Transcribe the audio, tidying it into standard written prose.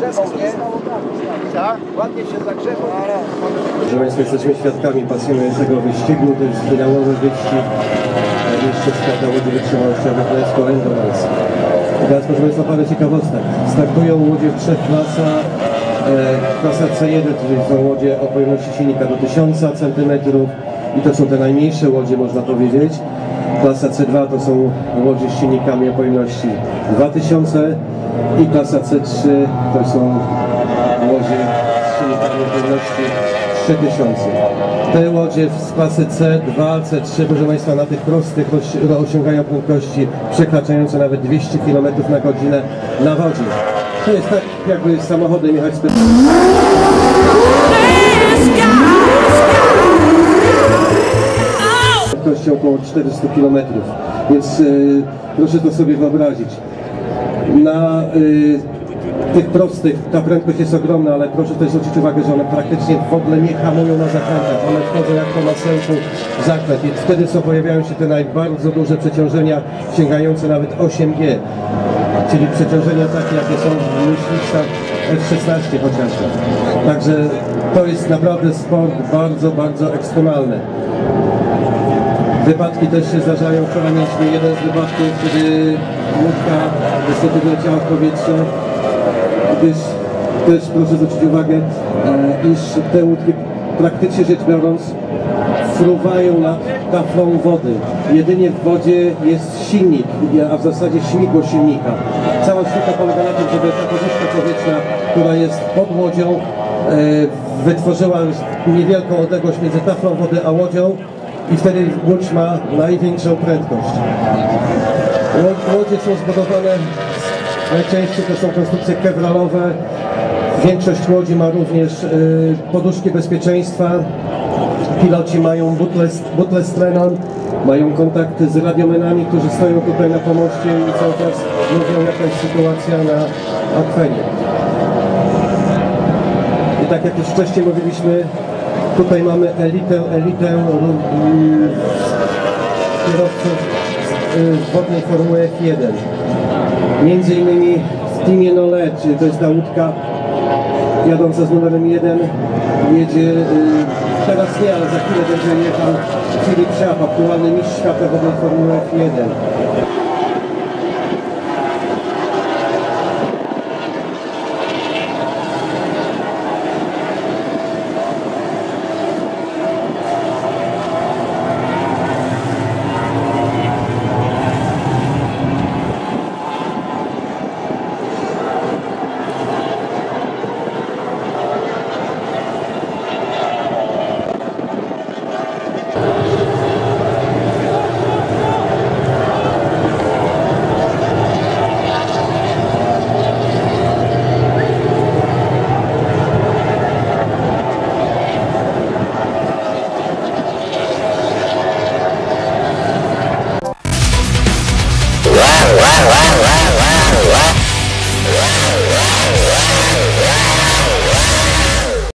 zagrzewą, nie? Tak? Ładnie się zagrzewą. Proszę Państwa, jesteśmy świadkami pasjonującego wyścigu. To jest finałowy wyścig mistrzostwa zawodów wytrzymałościowych Gdańsko Endurance. I teraz, proszę Państwa, parę ciekawostek. Startują łodzie w trzech klasach. Klasa C1, czyli są łodzie o pojemności silnika do 1000 cm i to są te najmniejsze łodzie, można powiedzieć. Klasa C2 to są łodzie z silnikami o pojemności 2000 i klasa C3 to są łodzie z silnikami o pojemności 3000. Te łodzie z klasy C2, C3, proszę Państwa, na tych prostych osiągają prędkości przekraczające nawet 200 km na godzinę na wodzie. To jest tak, jakby samochodem jechać prędkością około 400 km, więc proszę to sobie wyobrazić. Na tych prostych ta prędkość jest ogromna, ale proszę też zwrócić uwagę, że one praktycznie w ogóle nie hamują na zakrętach, one wchodzą jak po masełku w zakręt i wtedy pojawiają się te bardzo duże przeciążenia sięgające nawet 8G, czyli przeciążenia takie, jakie są w myśliwcach F-16 chociażby. Także to jest naprawdę sport bardzo, bardzo ekstremalny. Wypadki też się zdarzają. Wczoraj mieliśmy jeden z wypadków, kiedy łódka niestety wyleciała w powietrze, gdyż też proszę zwrócić uwagę, iż te łódki praktycznie rzecz biorąc fruwają nad taflą wody. Jedynie w wodzie jest silnik, a w zasadzie śmigło silnika. Cała sztuka polega na tym, żeby ta poduszka powietrzna, która jest pod łodzią, wytworzyła niewielką odległość między taflą wody a łodzią i wtedy łódź ma największą prędkość. Łodzie są zbudowane, najczęściej to są konstrukcje kewlalowe. Większość łodzi ma również poduszki bezpieczeństwa. Piloci mają butle strenon, mają kontakty z radiomenami, którzy stoją tutaj na pomoście i cały czas mówią, jaka jest sytuacja na akwenie. I tak jak już wcześniej mówiliśmy, tutaj mamy elitę kierowców wodnej Formuły F1. Między innymi w teamie Knowledge, to jest ta łódka jadąca z numerem 1, jedzie, teraz nie, ale za chwilę będzie jechał Filip Schaap, aktualny mistrz świata wodnej Formuły F1.